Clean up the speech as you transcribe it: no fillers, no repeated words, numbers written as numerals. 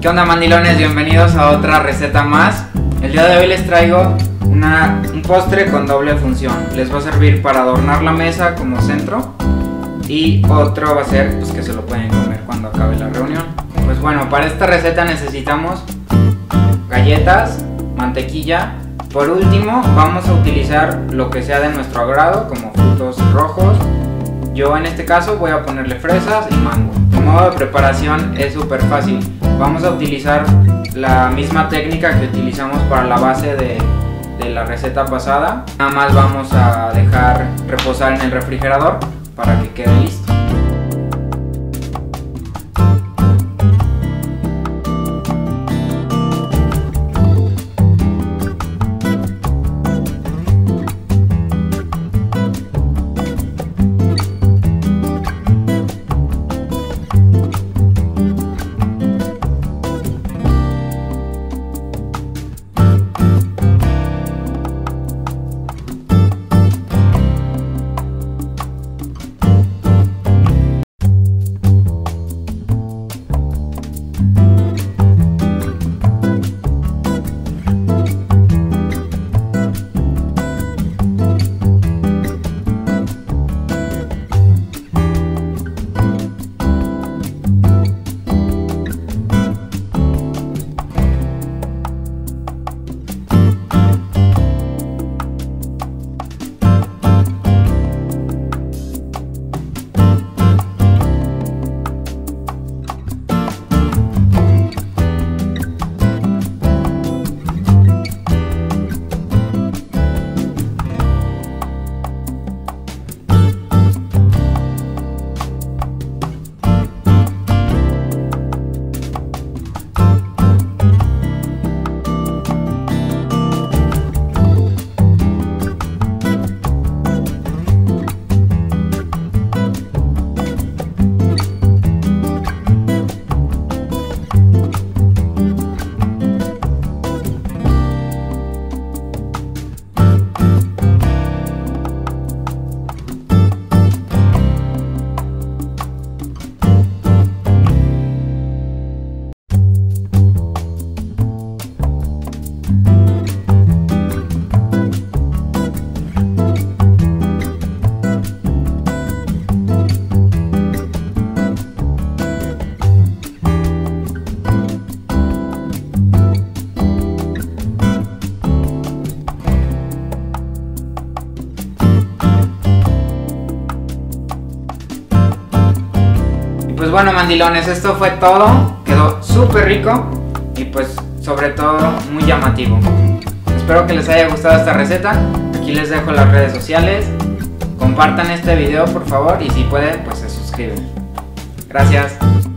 ¿Qué onda, mandilones? Bienvenidos a otra receta más. El día de hoy les traigo un postre con doble función. Les va a servir para adornar la mesa como centro y otro va a ser pues, que se lo pueden comer cuando acabe la reunión. Pues bueno, para esta receta necesitamos galletas, mantequilla. Por último vamos a utilizar lo que sea de nuestro agrado, como frutos rojos. Yo en este caso voy a ponerle fresas y mango. El modo de preparación es súper fácil. Vamos a utilizar la misma técnica que utilizamos para la base de la receta pasada. Nada más vamos a dejar reposar en el refrigerador para que quede listo. Pues bueno, mandilones, esto fue todo. Quedó súper rico y pues sobre todo muy llamativo. Espero que les haya gustado esta receta. Aquí les dejo las redes sociales. Compartan este video por favor y si pueden pues se suscriben. Gracias.